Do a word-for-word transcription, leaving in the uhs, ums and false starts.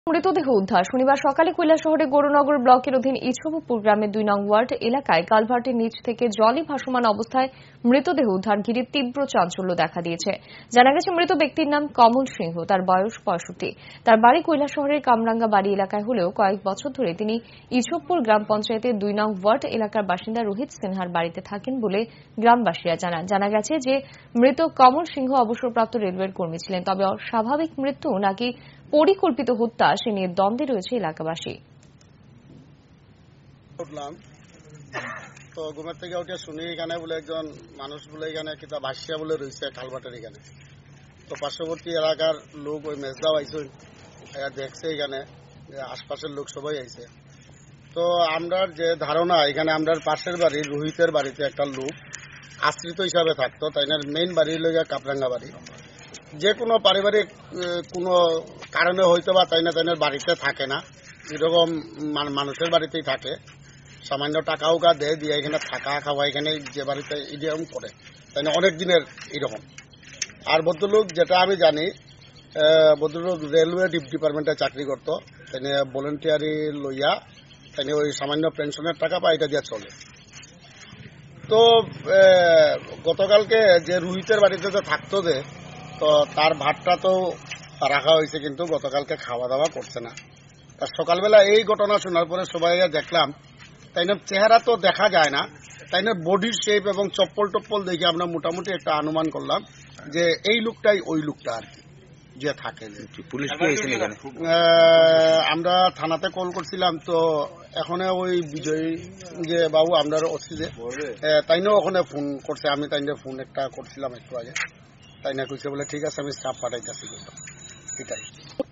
মৃতদেহ উদ্ধার শনিবার সকালে কৈলাসহরে গৌরনগর ব্লকের অধীন ইছবপুর গ্রামের দুই নং ওয়ার্ড এলাকায় কালভার্টের নিচ থেকে জলে ভাসমান অবস্থায় মৃতদেহ উদ্ধার ঘিরে তীব্র চাঞ্চল্য দেখা দিয়েছে। জানা গেছে মৃত ব্যক্তির নাম কমল সিংহ, তার বয়স পঁয়ষট্টি। তার বাড়ি কৈলাসহরের কামরাঙ্গা বাড়ি এলাকায় হলেও কয়েক বছর ধরে তিনি ইছবপুর গ্রাম পঞ্চায়েতের দুই নং ওয়ার্ড এলাকার বাসিন্দা রোহিত সিনহার বাড়িতে থাকেন বলে গ্রামবাসীরা জানান। জানা গেছে যে মৃত কমল সিংহ অবসরপ্রাপ্ত রেলওয়ের কর্মী ছিলেন, তবে স্বাভাবিক মৃত্যু নাকি পরিকল্পিত হত্যা সে নিয়ে দ্বন্দ্বে রয়েছে এলাকাবাসী। তো ঘুমের থেকে উঠে শুনি এখানে বলে একজন মানুষ বলে এখানে কিতা ভাসিয়া বলে রয়েছে খালবাটের এখানে। তো পার্শ্ববর্তী এলাকার লোক ওই মেজদাও আইসে দেখছে, এখানে আশপাশের লোক সবাই আইছে। তো আমরা যে ধারণা এখানে আমরা পাশের বাড়ি রোহিতের বাড়িতে একটা লোক আশ্রিত হিসাবে থাকতো, তাই না মেইন বাড়ি লইয়া কাপরাঙ্গা বাড়ি। যে কোনো পারিবারিক কোনো কারণে হয়তো বা তাই না তাই বাড়িতে থাকে না, এরকম মানুষের বাড়িতেই থাকে, সামান্য টাকা উকা দেয় দিয়ে এখানে থাকা খাওয়া এখানে যে বাড়িতে এরকম করে, তাই না অনেক দিনের এরকম। আর ভদ্রলোক যেটা আমি জানি, ভদ্রলোক রেলওয়ে ডিপার্টমেন্টে চাকরি করতো, তাই না ভলেন্টিয়ারি লইয়া তাই ওই সামান্য পেনশনের টাকা বা এটা দিয়ে চলে। তো গতকালকে যে রোহিতের বাড়িতে যে থাকতো যে, তো তার ভাতটা তো রাখা হয়েছে, কিন্তু গতকালকে খাওয়া দাওয়া করছে না। তার সকালবেলা এই ঘটনা শোনার পরে সবাই দেখলাম, তাই না চেহারা তো দেখা যায় না, তাই না বডির শেপ এবং চপ্পল টপ্পল দেখে আমরা মোটামুটি একটা অনুমান করলাম যে এই লোকটাই ওই লোকটা আর কি যে থাকে। পুলিশ আমরা থানাতে কল করছিলাম, তো এখন ওই বিজয় যে বাবু আমরা ওসি যে তাই না ওখানে ফোন করছে, আমি তাই ফোন একটা করছিলাম একটু আগে, তাই না কইছে বলে ঠিক আছে আমি স্টাফ পাঠাইতেছি, এটাই।